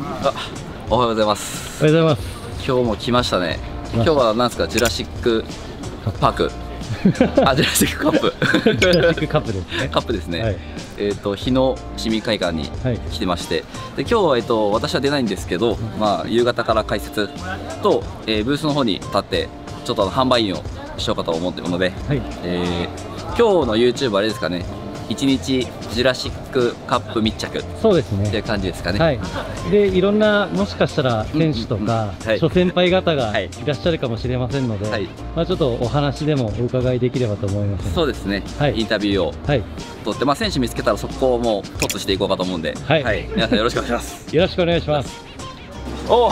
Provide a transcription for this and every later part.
あ、おはようございます。 おはようございます。 今日も来ましたね。今日は何ですか、ジュラシックパーク。あ、ジュラシックカップ。 ジュラシックカップですね。 カップですね。 はい、 日野市民会館に来てまして、で今日は私は出ないんですけど、まあ夕方から解説と、ブースの方に立ってちょっと販売員をしようかと思っているので、はい、今日の YouTube あれですかね。1日ジュラシックカップ密着、そうですねっていう感じですかね。はい、 でいろんなもしかしたら選手とか諸先輩方がいらっしゃるかもしれませんので、はい、まあちょっとお話でもお伺いできればと思います。 そうですね、はい、インタビューを取って、まあ、選手見つけたらそこをもう突していこうかと思うんで、はい、はい、皆さんよろしくお願いします。よろしくお願いします。おお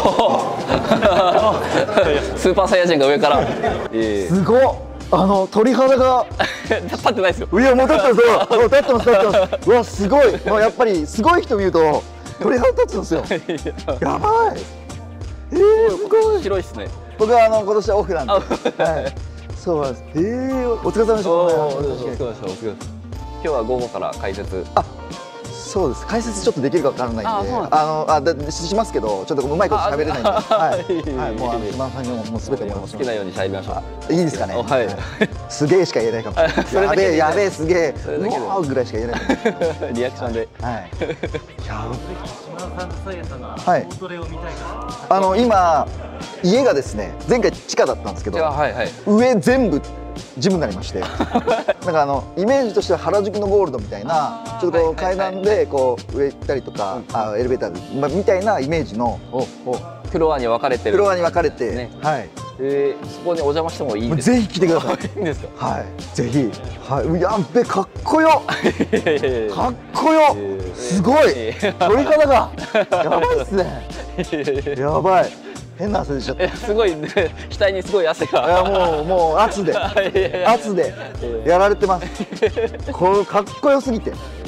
スーパーサイヤ人が上から、 すごっ。鳥肌が立ってないですよ。 いやもう立ってますよ。もう立ってます立ってます。うわすごい。まあやっぱりすごい人見ると鳥肌立つんですよ。やばい。すごい。 広いですね。 僕は今年はオフなんで。はい。そうなんです。お疲れ様でした。お疲れ様でした。今日は午後から解説。 そうです。解説ちょっとできるかわからないんで、しますけど、ちょっとうまいこと喋れないんで、はい、もう島田さんにもすべても好きなように喋りましょう。 いいですかね。はい。すげえしか言えないかもしれない。やべえやべえすげえ、うわーぐらいしか言えない。 リアクションで。はい。 島田さんとさやさんのどれを見たいか。 今家がですね、前回地下だったんですけど、上全部ジムになりまして、なんかイメージとしては原宿のゴールドみたいな、ちょっとこう階段でこう上行ったりとか、エレベーターでみたいなイメージのフロアに分かれてる。 フロアに分かれて、はい。 そこにお邪魔してもいいですか。 ぜひ来てください。 いいんですか。 はい。ぜひ。はい。やっべかっこよ。かっこよ。すごい。鳥肌がやばいっすね。やばい。変な汗出ちゃった。 すごい額にすごい汗が。 いやもう圧でやられてます。これかっこよすぎて。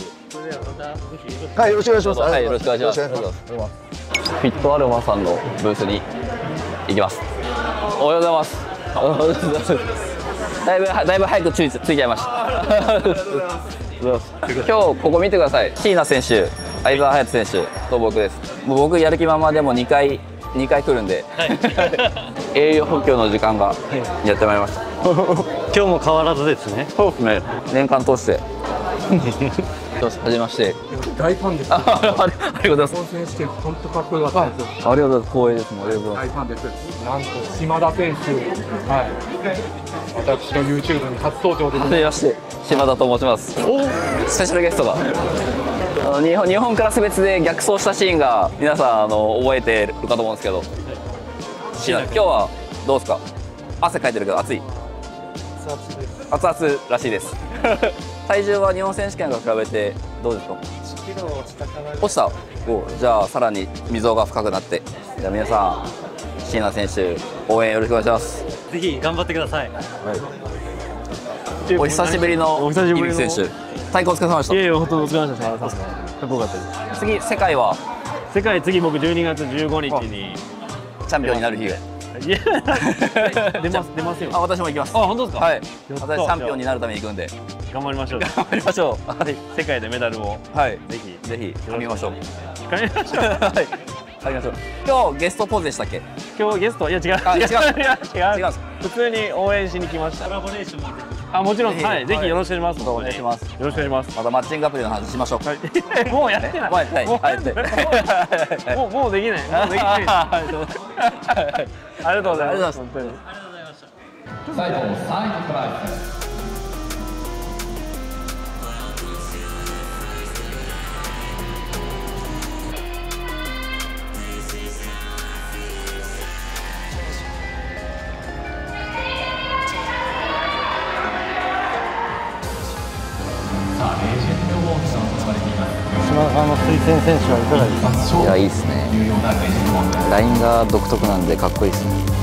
はい、よろしくお願いします。 はい、よろしくお願いします。フィットアロマさんのブースに行きます。おはようございます。だいぶ早くついちゃいました。今日ここ見てください。椎名選手、相澤隼人選手と僕です。もう僕やる気ままでも2回来るんで、栄養補給の時間がやってまいりました。 今日も変わらずですね。 そうですね。年間通して。はじめまして。 大ファンです。 ありがとうございます。 選手権本当かっこよかったです。 ありがとうございます。光栄です。ありがとうございます。 大ファンです。なんと島田選手、はい。私の YouTube に初登場で。 はじめまして。島田と申します。スペシャルゲストが。日本クラス別で逆走したシーンが皆さん覚えてるかと思うんですけど、今日はどうですか。汗かいてるけど暑い。熱々らしいです。体重は日本選手権と比べてどうですか。 1キロ落ちた。じゃあさらに溝が深くなって、じゃあ皆さん椎名選手応援よろしくお願いします。 ぜひ頑張ってください。 お久しぶりの入選手、太鼓お疲れ様でした。 いや本当お疲れ様でした。かっこよかったです。 次世界は。 次僕12月15日にチャンピオンになる日が。 出ますよ。 私も行きます。 本当ですか。 はい。私チャンピオンになるために行くんで。 頑張りましょう。 頑張りましょう。はい。 世界でメダルを。 はい。ぜひ噛みましょう。 噛みましょう。 はい。噛みましょう。今日ゲストポーズでしたっけ。 今日ゲスト、いや違う。違う。普通に応援しに来ました。コラボレーションもちろん、はい、ぜひよろしくお願いします。 お願いします。 よろしくお願いします。 またマッチングアプリの話しましょう。 もうやってない。もうできない。ありがとうございます。本当に。 最後のサイドプライス。 島田さんの推薦選手はいかがですか。 いや、いいですね。ラインが独特なんでかっこいいですね。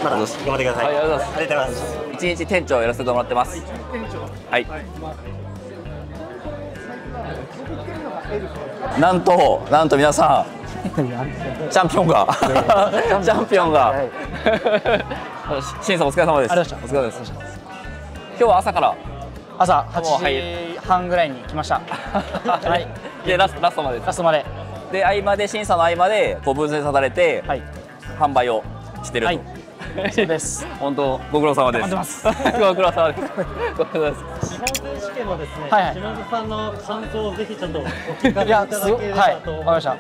まだ頑張ってください。 はい、ありがとうございます。一日店長をやらせてもらってます。はい。なんと皆さん、チャンピオンが審査お疲れ様です。お疲れ様です。今日は朝から 8時半ぐらいに来ました。はい。 でラストまでです。 ラストまで。 で合間で審査の合間でこう分析されて、はい、販売をしてると。はい、 そうです。 本当ご苦労様です。ご苦労様です。ご苦労様です。 日本選手権のですね、島田さんの感想をぜひちょっとお聞かせいただければと思いました。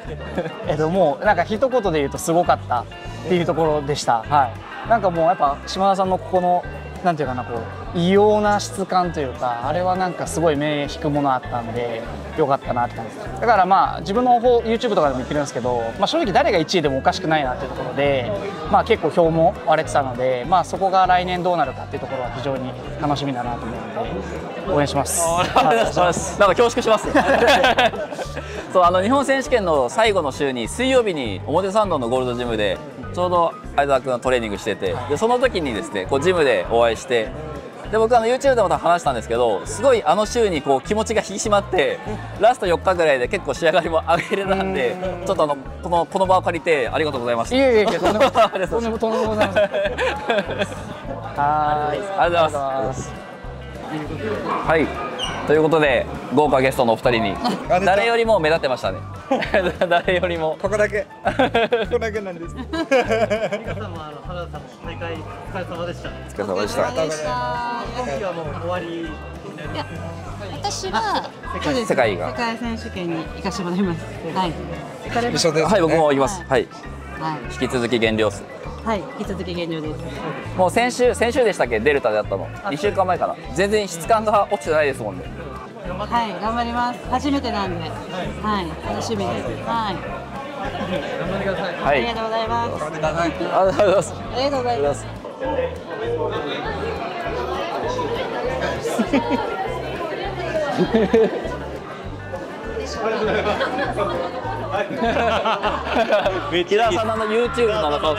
もうなんか一言で言うとすごかったっていうところでした。はい。なんかもうやっぱ島田さんのここのなんていうかな、こう異様な質感というか、あれはなんかすごい目引くものあったんでよかったなって感じです。だからまあ自分の方 YouTube とかでも言ってるんですけど、まあ、正直誰が1位でもおかしくないなっていうところで、まあ、結構票も割れてたので、まあ、そこが来年どうなるかっていうところは非常に楽しみだなと思うので応援します。 なんか恐縮しますそう日本選手権の最後の週に水曜日に表参道のゴールドジムでちょうど相澤君がトレーニングしてて、でその時にですねこうジムでお会いして、で僕YouTube でも話したんですけど、すごい週にこう気持ちが引き締まってラスト4日ぐらいで結構仕上がりも上げれたんで、ちょっとこの場を借りてありがとうございました。 いえいえ、とんでもございません。 はい、ありがとうございます。はい、ということで豪華ゲストのお二人に誰よりも目立ってましたね。誰よりもここだけなんです。 皆さんも原田さんも大会お疲れ様でした。 お疲れ様でした。 今期はもう終わり。 いや、私は世界選手権に行かせてもらいます。はい。 一緒です。 はい、僕も行きます。はい。引き続き減量数。 はい、引き続き減量です。 もう先週でしたっけ、デルタであったの。2週間前かな。全然質感が落ちてないですもんね。 はい、頑張ります。初めてなんで、はい、楽しみです。はい。 頑張ってください。 はい。 ありがとうございます。 ありがとうございます。 ありがとうございます。 木田さんの YouTube の中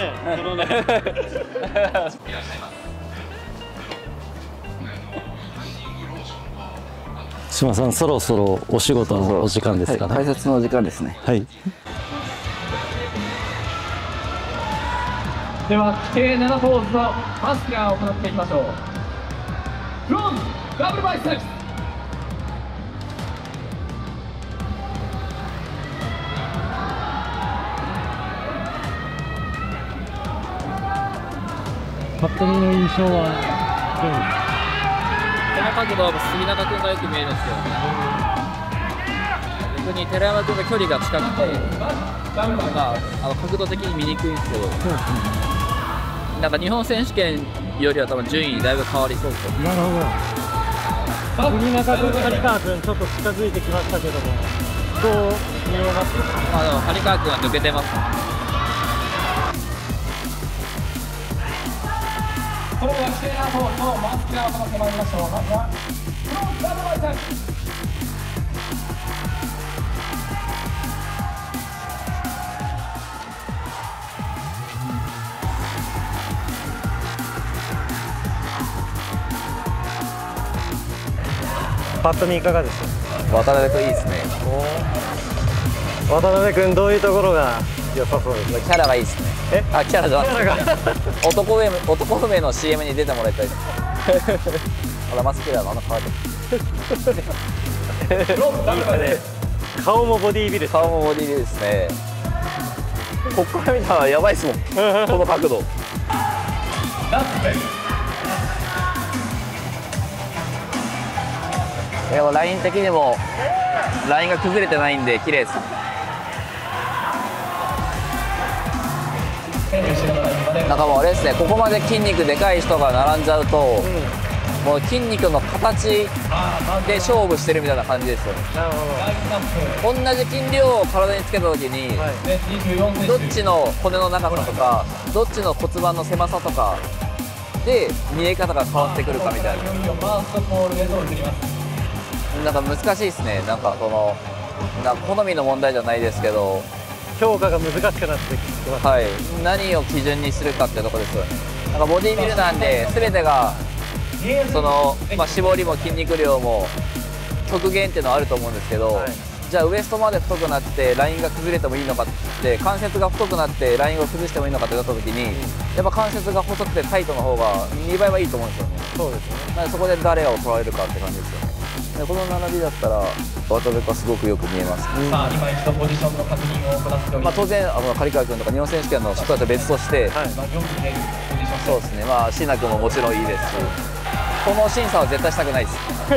島さん、そろそろお仕事のお時間ですかね。 解説の時間ですね。 はい。 では規定7ポーズのマスクを行っていきましょう。フロントダブルバイセップス。 パッと見の印象はどうですか？ この角度は杉中君がよく見えるんですけどね。逆に寺山君が距離が近くて、角度的に見にくいんですけど、なんか日本選手権よりは多分順位だいぶ変わりそうです。 なるほど。杉中君、張川君ちょっと近づいてきましたけども、どう見えますか？ でも張川君は抜けてます。 それでは規定7ポーズのマスクを行ってまいりましょう。まずはフロントダブルバイセップス。 パッと見いかがですか？ 渡辺君いいですね。 渡辺君どういうところが良さそうですか？ キャラがいいですね。キャラじゃなくて男梅の CM に出てもらいたいです。マスクラの顔で顔もボディービルですね。ここから見たらやばいですもん。この角度。でもライン的にもラインが崩れてないんで綺麗です。なんかもうあれですね、ここまで筋肉でかい人が並んじゃうと、もう筋肉の形で勝負してるみたいな感じですよね。 なるほど。 同じ筋量を体につけた時に、どっちの骨の長さとかどっちの骨盤の狭さとかで見え方が変わってくるかみたいな。なんか難しいですね。なんか好みの問題じゃないですけど、 評価が難しくなってきてます。 はい、何を基準にするかってとこですよね。 なんかボディビルなんで全てがその、絞りも筋肉量も極限っていうのはあると思うんですけど、じゃあウエストまで太くなってラインが崩れてもいいのかって、関節が太くなってラインを崩してもいいのかってなった時に、やっぱ関節が細くてタイトの方が見栄えはいいと思うんですよね。そうですね。なのでそこで誰を捉えるかって感じですよね。でこの並びだったら渡辺がすごくよく見えます。 さあ今一度ポジションの確認を行っております。 当然刈川君とか日本選手権の人たちは別として、そうですね。椎名君ももちろんいいですし、この審査は絶対したくないです。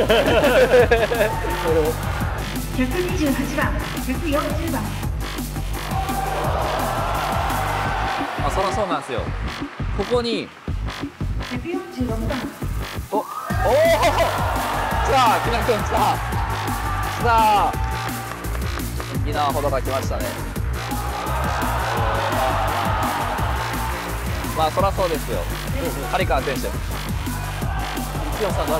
128番、140番。 そりゃそうなんですよ。ここに 146番。 おお、来た、木村君来た。来た。沖縄ほどが来ましたね。そりゃそうですよ。刈川選手。一応さん誰？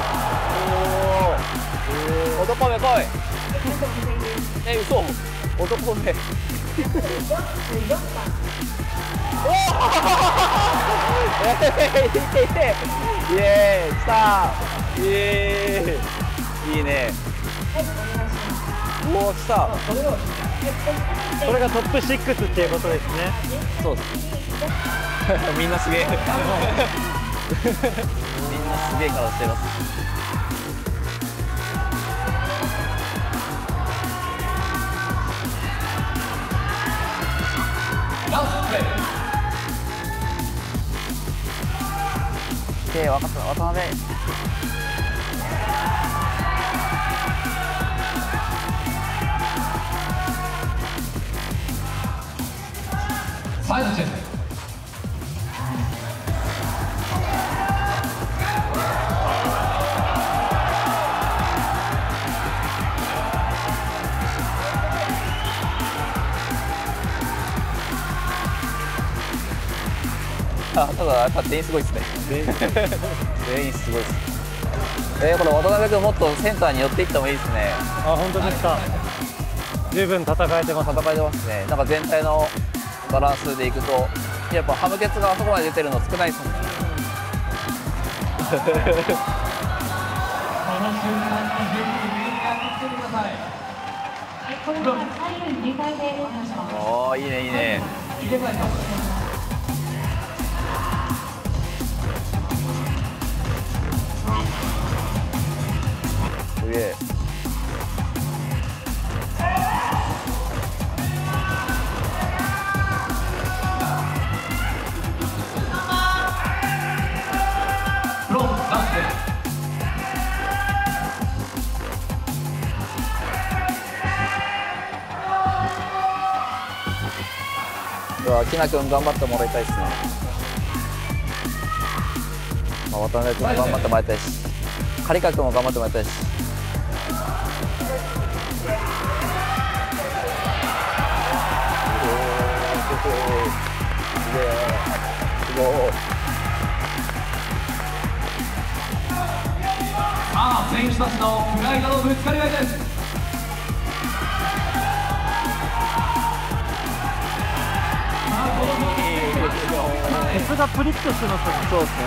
男目来い。嘘。男目。おお。イエーイ、来た。イエーイ。いいね。おお、来た。 これがトップ6っていうことですね。 そうです。みんなすげえ。みんなすげえ顔してます。分かった、渡辺。 サイドチェンジ。 ただやっぱ全員すごいですね。全員すごいです。これ渡辺君もっとセンターに寄っていってもいいですね。 本当ですか。十分戦えてます。 戦えてますね。なんか全体のバランスでいくと、やっぱハムケツがあそこまで出てるの少ないですもんね。おお、いいねいいね。すげえ。木名君頑張ってもらいたいですね。渡辺君も頑張ってもらいたいし、刈川君も頑張ってもらいたいし。 さあ選手たちのプライドのぶつかり合いです。 ケツがプリッとしてますね。 そうですね。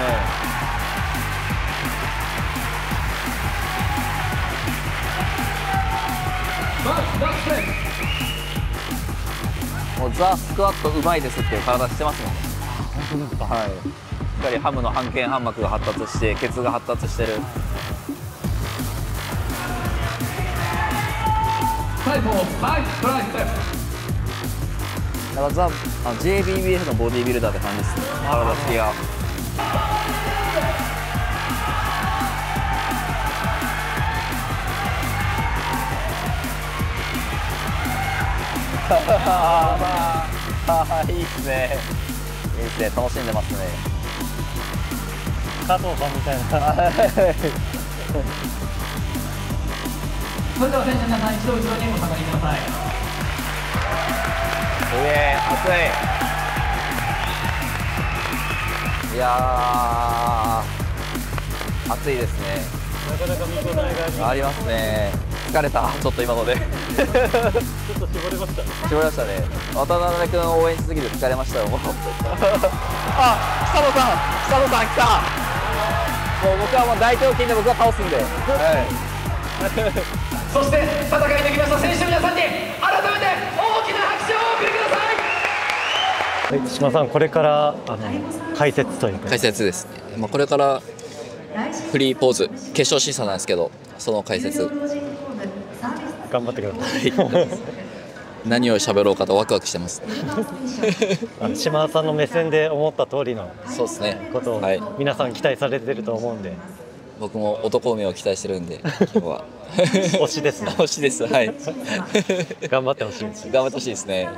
もうザ・スクワットうまいですっていう体してますもん。本当ですか。はい。しっかりハムの半腱半膜が発達して、ケツが発達してる。 最後、ナイストライステップ。 だからザJBBF のボディービルダーって感じですね。体つきが。いいっすね。いいっすね。楽しんでますね。 加藤さんみたいな。 それでは選手の皆さん、一度後ろにお下がりください。 すげえ、熱い。いやー、暑いですね。 なかなか見応えがありますね。疲れた、ちょっと今ので。ちょっと絞れました。 絞れましたね。渡辺君を応援しすぎて疲れましたよ。 あ、久野さん来た。もう僕はもう大胸筋で僕は倒すんで。はい。 そして戦い抜きました選手の皆さんに改めて大きな拍手をお送りください。 はい、島さん、これから解説というか。 解説ですね。まあこれからフリーポーズ決勝審査なんですけど、その解説。 頑張ってください。 何を喋ろうかとワクワクしてます。 島田さんの目線で思った通りのそうですねことを皆さん期待されてると思うんで、 僕も男梅を期待してるんで今日は推しですね。 推しです。はい。 頑張ってほしいです。 頑張ってほしいですね。はい。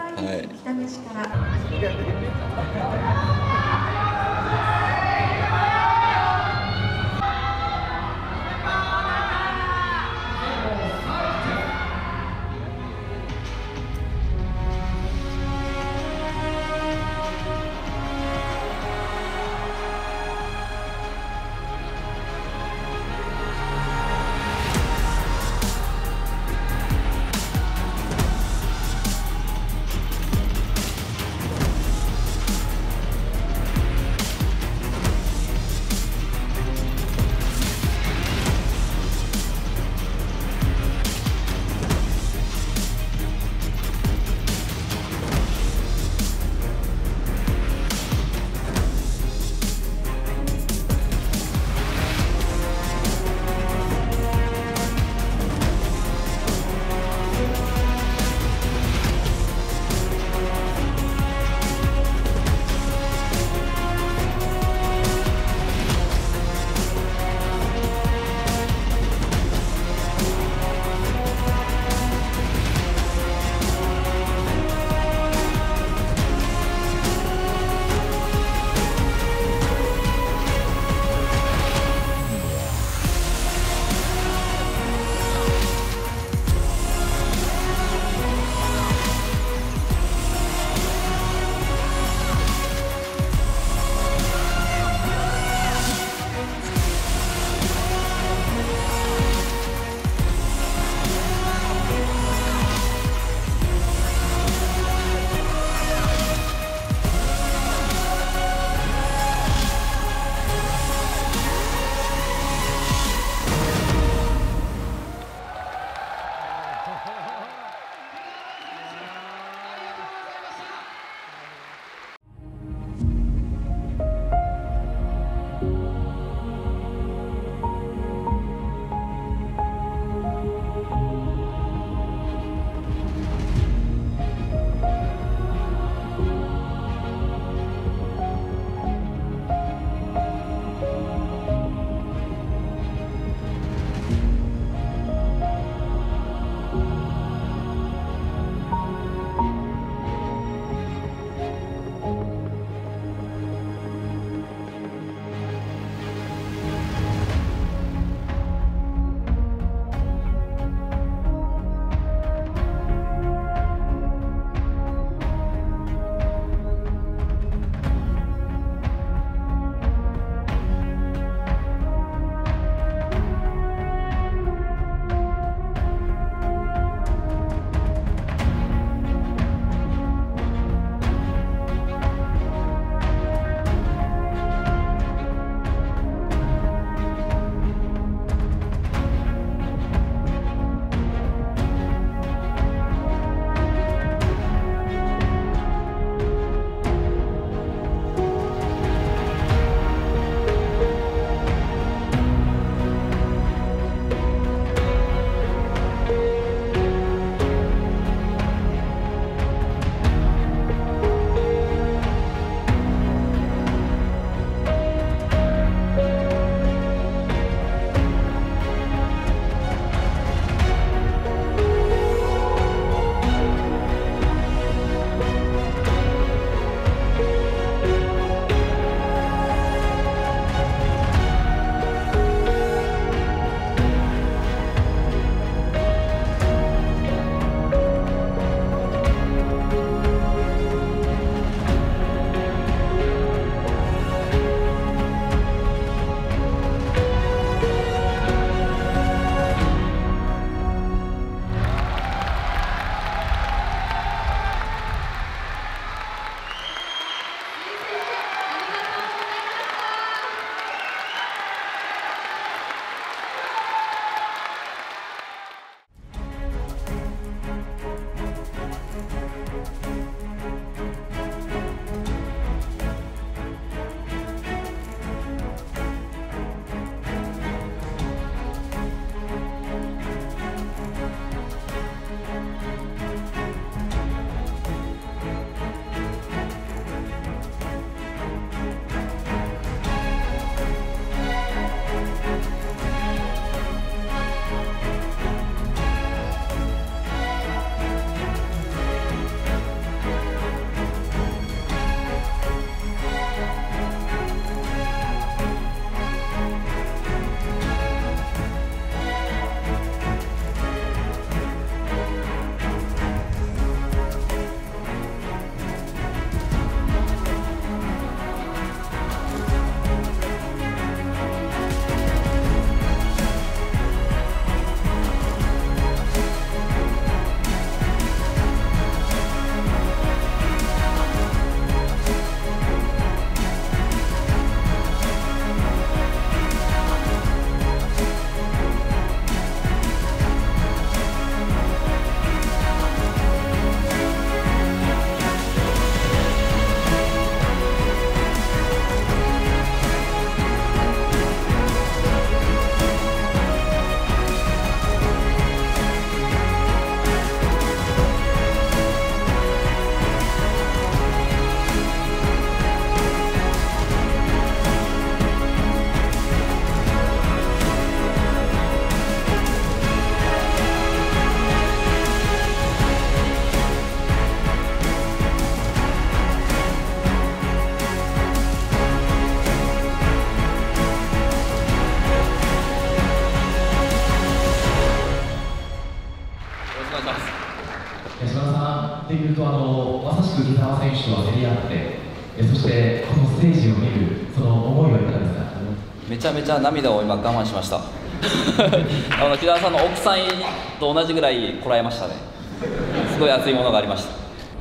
いうとまさしく木澤選手とは競り合って、そしてこのステージを見るその思いはいかがですか？ めちゃめちゃ涙を今我慢しました木澤さんの奥さんと同じぐらいこらえましたね。すごい熱いものがありました。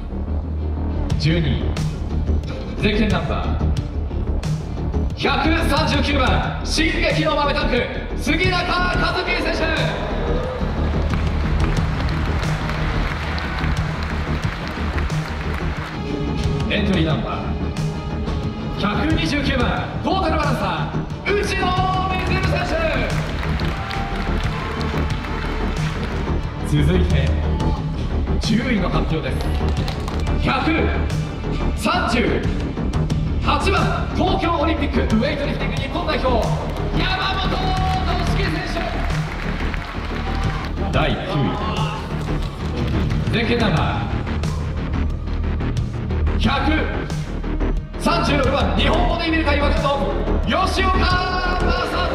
12位ゼッケンナンバー139番進撃の豆タンク杉中和樹選手。エントリーナンバー129番トータルバランサー内野瑞選手。続いて10位の発表です。138番東京オリンピックウェイトリフティング日本代表山本俊樹選手。第9位ゼッケンナンバー136番日本ボディビル界枠の吉岡正輝。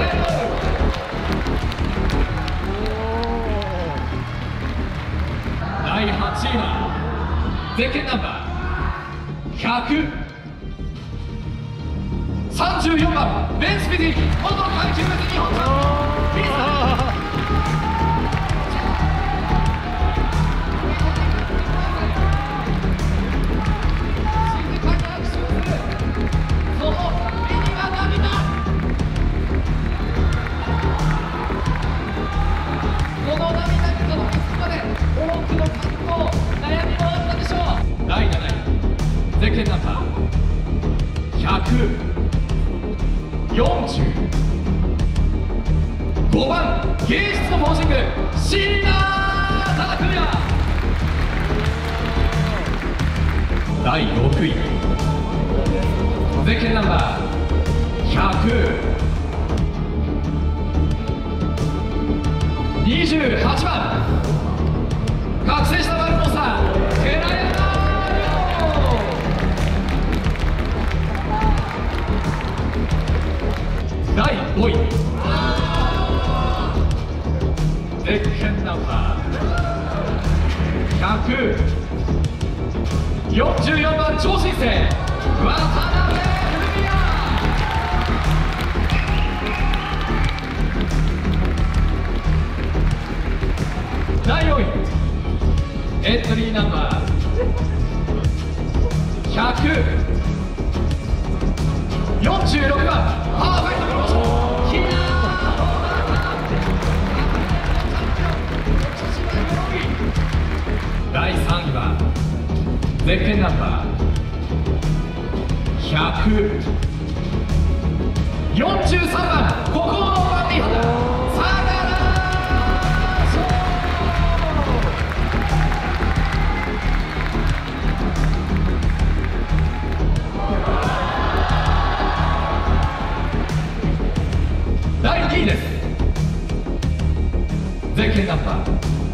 第8位はゼッケンナンバー134番ベンスピティ元階級別日本チャンピオン第7位ゼッケンナンバー145番芸術のフォーシング椎名忠邦。第6位ゼッケンナンバー128番覚醒したバルコンサー寺山。第5位ゼッケンナンバー144番超新星渡辺文也。第4位エントリーナンバー146番ハーフェイトプロモーション木田第3位はゼッケンナンバー143番ここのバンディー肌第2位です。ゼッケンナンバー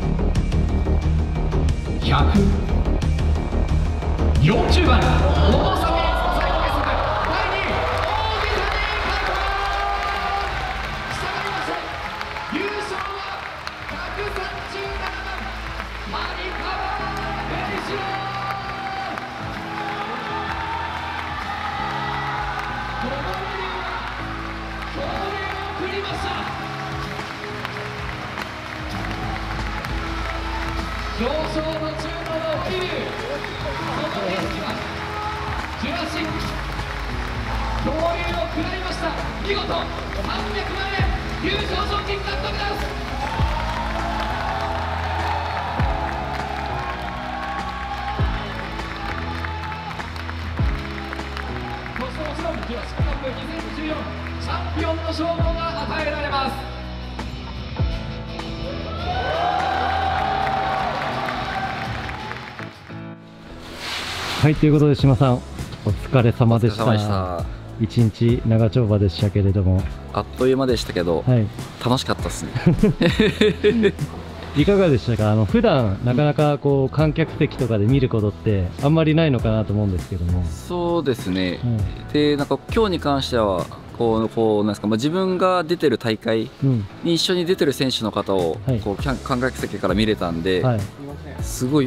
140番大崎最高傑作第2位大木谷海斗。したがりまして優勝は137番谷川平一郎。このメニューは表現を送りました。表彰の中の桐生、その演技はジュラシック恐竜を下りました。見事300万円優勝賞金獲得です。そしてもちろんジュラシックカップ2014チャンピオンの称号が与えられます。 はい、ということで島さんお疲れ様でした。一日長丁場でしたけれども、 あっという間でしたけど、はい、楽しかったですねいかがでしたか？普段なかなかこう観客席とかで見ることってあんまりないのかなと思うんですけども。 そうですね、でなんか今日に関してはなんですか、自分が出てる大会に一緒に出てる選手の方をこう観客席から見れたんで、すごい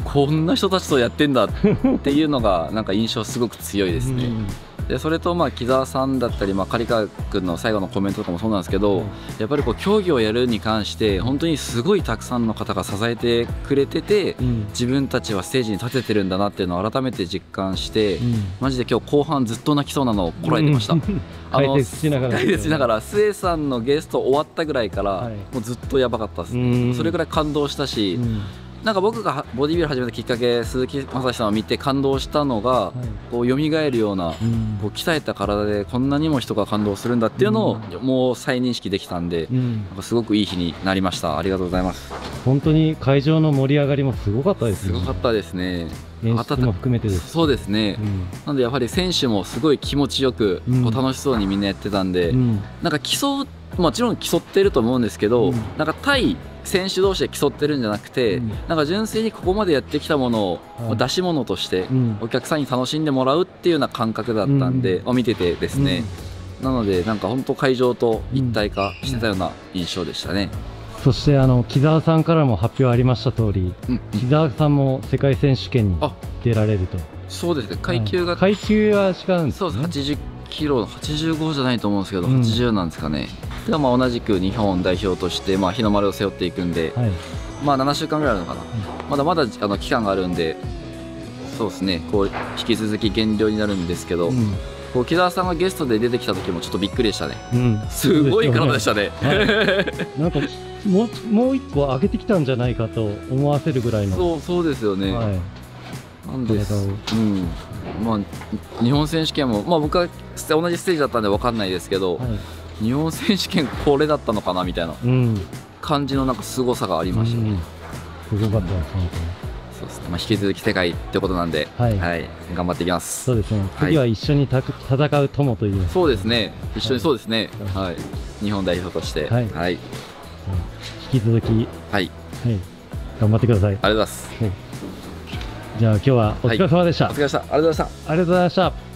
こんな人たちとやってんだっていうのがなんか印象すごく強いですね。でそれと木澤さんだったり、刈川君の最後のコメントとかもそうなんですけど、やっぱり競技をやるに関して本当にすごいたくさんの方が支えてくれてて、自分たちはステージに立ててるんだなっていうのを改めて実感して、マジで今日後半ずっと泣きそうなのをこらえてました。 解説しながらスエさんのゲスト終わったぐらいからもうずっとやばかったですね。それぐらい感動したし、なんか僕がボディビル始めたきっかけ、鈴木雅史さんを見て感動したのが、蘇るような、鍛えた体でこんなにも人が感動するんだっていうのをもう再認識できたんで、なんかすごくいい日になりました。ありがとうございます。 本当に会場の盛り上がりもすごかったですね。 すごかったですね。 演出も含めてです。 そうですね。なのでやはり選手もすごい気持ちよく、楽しそうにみんなやってたんで、なんかもちろん競ってると思うんですけど、なんか対選手同士で競ってるんじゃなくて、なんか純粋にここまでやってきたものを出し物としてお客さんに楽しんでもらうっていうような感覚だったんで、見ててですね、なのでなんか本当会場と一体化してたような印象でしたね。 そして木澤さんからも発表ありました通り、木澤さんも世界選手権に出られると。 そうですね。階級は違うんですね。 そうです。80キロ、85じゃないと思うんですけど、80なんですかね。で同じく日本代表として日の丸を背負っていくんで、7週間ぐらいあるのかな。まだまだ期間があるんで、そうですね。引き続き減量になるんですけど、木澤さんがゲストで出てきた時もちょっとびっくりでしたね。すごい体でしたね。 なんかもう一個上げてきたんじゃないかと思わせるぐらいの。 そうですよね。なんです。日本選手権も僕は同じステージだったんで分かんないですけど、日本選手権これだったのかなみたいな感じのなんか凄さがありましたね。 すごかったです本当に。 そうですね。引き続き世界ってことなんで、頑張っていきます。 そうですね。次は一緒に戦う友という。 そうですね。一緒にそうですね。日本代表として、 引き続き頑張ってください。 ありがとうございます。 じゃあ今日はお疲れ様でした。 お疲れ様でした。ありがとうございました。 ありがとうございました。